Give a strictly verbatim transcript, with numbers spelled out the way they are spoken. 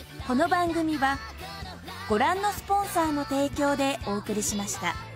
この番組はご覧のスポンサーの提供でお送りしました。